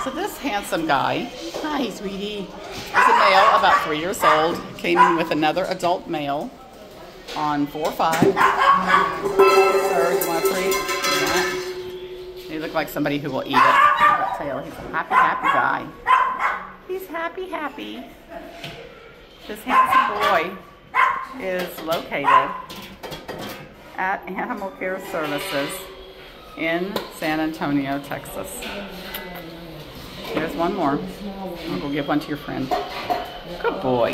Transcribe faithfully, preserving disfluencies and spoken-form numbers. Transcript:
So this handsome guy, hi sweetie, is a male about three years old. Came in with another adult male on four five. Sir, you want a treat? Yeah. You look like somebody who will eat it. I'll tell you, he's a happy, happy guy. He's happy, happy. This handsome boy is located at Animal Care Services in San Antonio, Texas. Here's one more. I'll go give one to your friend. Good boy.